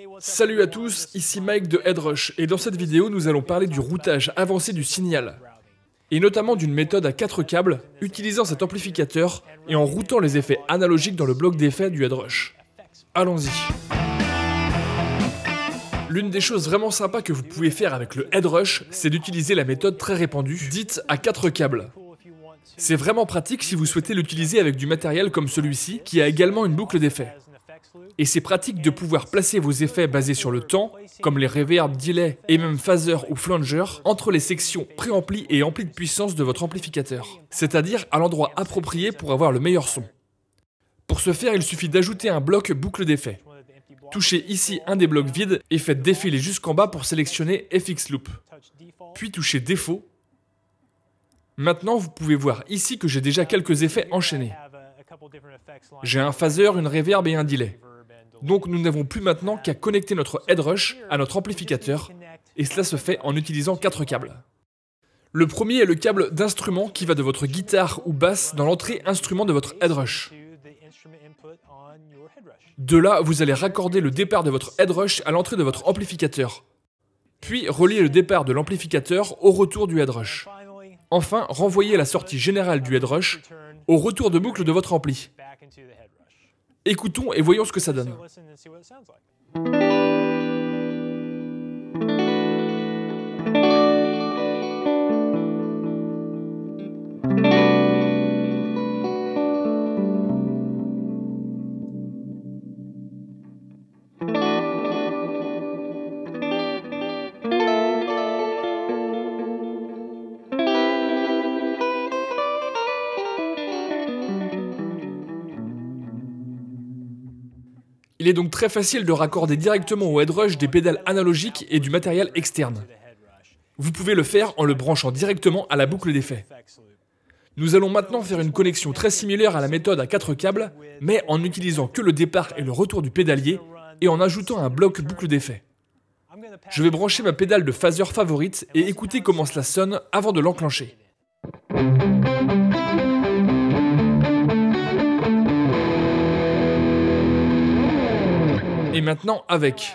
Salut à tous, ici Mike de Headrush, et dans cette vidéo nous allons parler du routage avancé du signal, et notamment d'une méthode à 4 câbles, utilisant cet amplificateur et en routant les effets analogiques dans le bloc d'effets du Headrush. Allons-y. L'une des choses vraiment sympas que vous pouvez faire avec le Headrush, c'est d'utiliser la méthode très répandue, dite à 4 câbles. C'est vraiment pratique si vous souhaitez l'utiliser avec du matériel comme celui-ci, qui a également une boucle d'effets. Et c'est pratique de pouvoir placer vos effets basés sur le temps, comme les reverb, delay et même phaser ou flanger, entre les sections préampli et ampli de puissance de votre amplificateur, c'est-à-dire à l'endroit approprié pour avoir le meilleur son. Pour ce faire, il suffit d'ajouter un bloc boucle d'effets. Touchez ici un des blocs vides et faites défiler jusqu'en bas pour sélectionner FX Loop. Puis touchez Défaut. Maintenant, vous pouvez voir ici que j'ai déjà quelques effets enchaînés. J'ai un phaser, une reverb et un delay. Donc nous n'avons plus maintenant qu'à connecter notre Headrush à notre amplificateur, et cela se fait en utilisant 4 câbles. Le premier est le câble d'instrument qui va de votre guitare ou basse dans l'entrée instrument de votre Headrush. De là, vous allez raccorder le départ de votre Headrush à l'entrée de votre amplificateur. Puis relier le départ de l'amplificateur au retour du Headrush. Enfin, renvoyez la sortie générale du Headrush au retour de boucle de votre ampli. Écoutons et voyons ce que ça donne. Il est donc très facile de raccorder directement au Headrush des pédales analogiques et du matériel externe. Vous pouvez le faire en le branchant directement à la boucle d'effets. Nous allons maintenant faire une connexion très similaire à la méthode à 4 câbles, mais en n'utilisant que le départ et le retour du pédalier, et en ajoutant un bloc boucle d'effets. Je vais brancher ma pédale de phaser favorite et écouter comment cela sonne avant de l'enclencher. Et maintenant avec.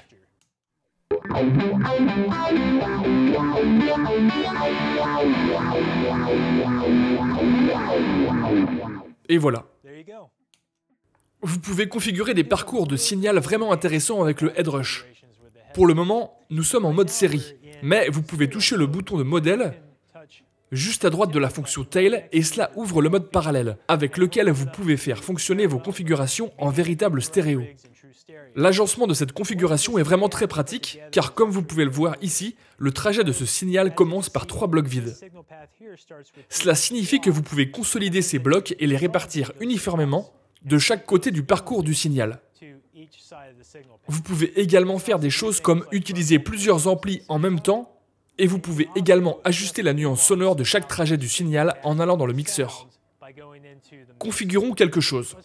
Et voilà. Vous pouvez configurer des parcours de signal vraiment intéressants avec le Headrush. Pour le moment, nous sommes en mode série, mais vous pouvez toucher le bouton de modèle juste à droite de la fonction Tail et cela ouvre le mode parallèle, avec lequel vous pouvez faire fonctionner vos configurations en véritable stéréo. L'agencement de cette configuration est vraiment très pratique, car comme vous pouvez le voir ici, le trajet de ce signal commence par 3 blocs vides. Cela signifie que vous pouvez consolider ces blocs et les répartir uniformément de chaque côté du parcours du signal. Vous pouvez également faire des choses comme utiliser plusieurs amplis en même temps, et vous pouvez également ajuster la nuance sonore de chaque trajet du signal en allant dans le mixeur. Configurons quelque chose.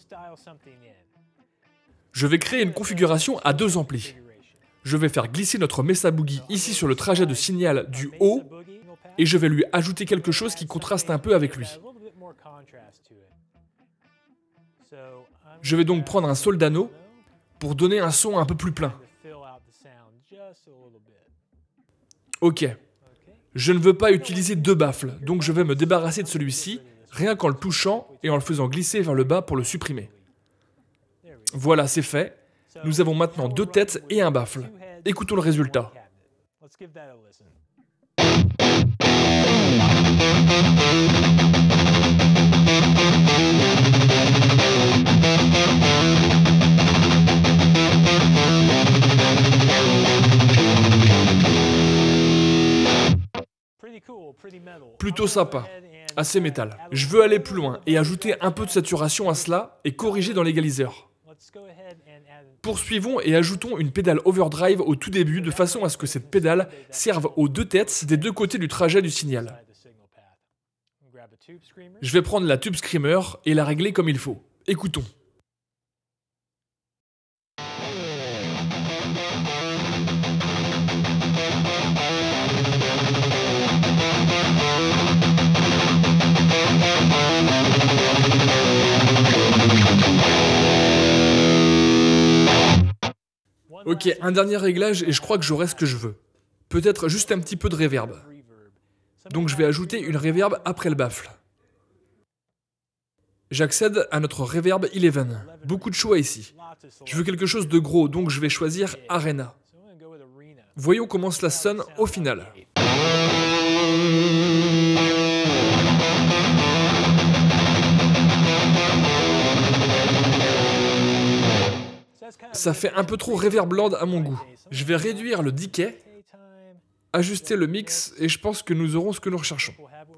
Je vais créer une configuration à 2 amplis. Je vais faire glisser notre Mesa Boogie ici sur le trajet de signal du haut et je vais lui ajouter quelque chose qui contraste un peu avec lui. Je vais donc prendre un Soldano pour donner un son un peu plus plein. Ok. Je ne veux pas utiliser 2 baffles, donc je vais me débarrasser de celui-ci, rien qu'en le touchant et en le faisant glisser vers le bas pour le supprimer. Voilà, c'est fait. Nous avons maintenant 2 têtes et un baffle. Écoutons le résultat. Plutôt sympa, assez métal. Je veux aller plus loin et ajouter un peu de saturation à cela et corriger dans l'égaliseur. Poursuivons et ajoutons une pédale overdrive au tout début de façon à ce que cette pédale serve aux 2 têtes des 2 côtés du trajet du signal. Je vais prendre la Tube Screamer et la régler comme il faut. Écoutons. Ok, un dernier réglage et je crois que j'aurai ce que je veux. Peut-être juste un petit peu de reverb. Donc je vais ajouter une reverb après le baffle. J'accède à notre reverb 11. Beaucoup de choix ici. Je veux quelque chose de gros, donc je vais choisir Arena. Voyons comment cela sonne au final. Ça fait un peu trop reverbland à mon goût. Je vais réduire le decay, ajuster le mix, et je pense que nous aurons ce que nous recherchons.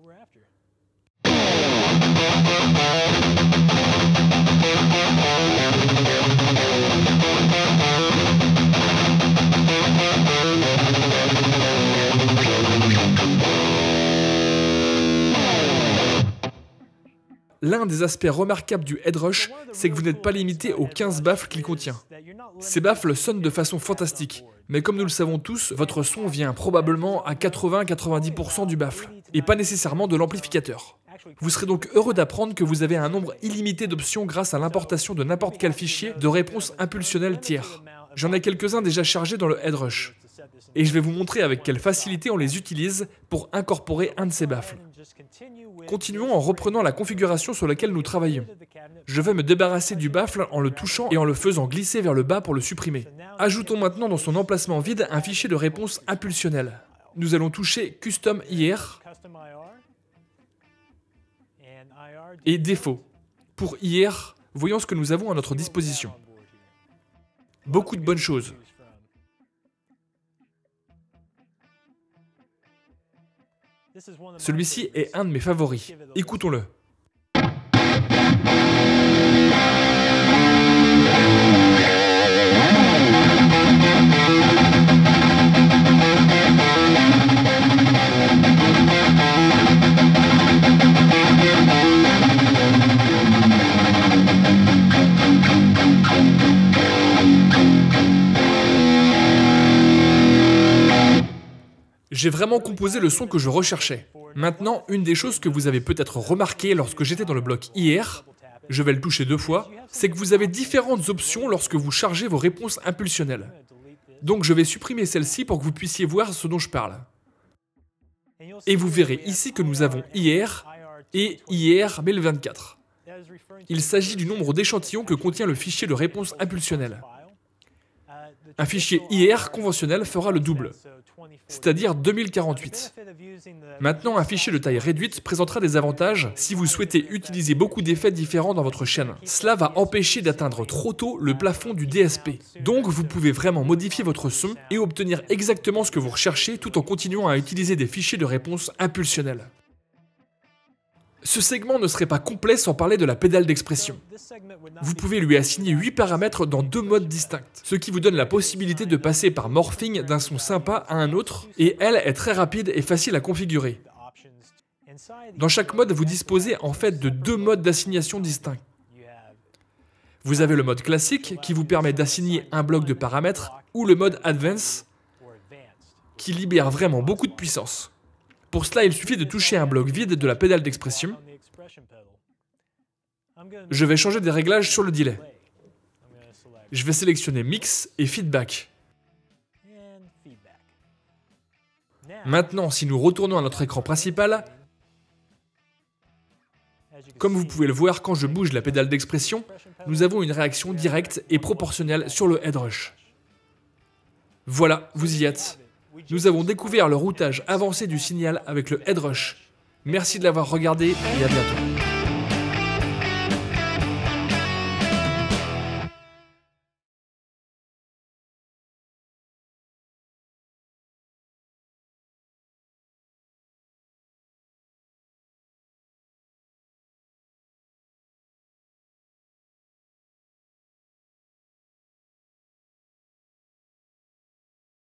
L'un des aspects remarquables du Headrush, c'est que vous n'êtes pas limité aux 15 baffles qu'il contient. Ces baffles sonnent de façon fantastique, mais comme nous le savons tous, votre son vient probablement à 80-90% du baffle, et pas nécessairement de l'amplificateur. Vous serez donc heureux d'apprendre que vous avez un nombre illimité d'options grâce à l'importation de n'importe quel fichier de réponse impulsionnelle tiers. J'en ai quelques-uns déjà chargés dans le Headrush, et je vais vous montrer avec quelle facilité on les utilise pour incorporer un de ces baffles. Continuons en reprenant la configuration sur laquelle nous travaillons. Je vais me débarrasser du baffle en le touchant et en le faisant glisser vers le bas pour le supprimer. Ajoutons maintenant dans son emplacement vide un fichier de réponse impulsionnelle. Nous allons toucher Custom IR et Défaut. Pour IR, voyons ce que nous avons à notre disposition. Beaucoup de bonnes choses. Celui-ci est un de mes favoris. Écoutons-le. J'ai vraiment composé le son que je recherchais. Maintenant, une des choses que vous avez peut-être remarqué lorsque j'étais dans le bloc IR, je vais le toucher 2 fois, c'est que vous avez différentes options lorsque vous chargez vos réponses impulsionnelles. Donc je vais supprimer celle-ci pour que vous puissiez voir ce dont je parle. Et vous verrez ici que nous avons IR et IR 1024. Il s'agit du nombre d'échantillons que contient le fichier de réponse impulsionnelle. Un fichier IR conventionnel fera le double, c'est-à-dire 2048. Maintenant, un fichier de taille réduite présentera des avantages si vous souhaitez utiliser beaucoup d'effets différents dans votre chaîne. Cela va empêcher d'atteindre trop tôt le plafond du DSP. Donc, vous pouvez vraiment modifier votre son et obtenir exactement ce que vous recherchez tout en continuant à utiliser des fichiers de réponse impulsionnels. Ce segment ne serait pas complet sans parler de la pédale d'expression. Vous pouvez lui assigner 8 paramètres dans 2 modes distincts, ce qui vous donne la possibilité de passer par morphing d'un son sympa à un autre, et elle est très rapide et facile à configurer. Dans chaque mode, vous disposez en fait de 2 modes d'assignation distincts. Vous avez le mode classique qui vous permet d'assigner un bloc de paramètres, ou le mode Advance qui libère vraiment beaucoup de puissance. Pour cela, il suffit de toucher un bloc vide de la pédale d'expression. Je vais changer des réglages sur le delay. Je vais sélectionner Mix et Feedback. Maintenant, si nous retournons à notre écran principal, comme vous pouvez le voir quand je bouge la pédale d'expression, nous avons une réaction directe et proportionnelle sur le Headrush. Voilà, vous y êtes. Nous avons découvert le routage avancé du signal avec le Headrush. Merci de l'avoir regardé et à bientôt.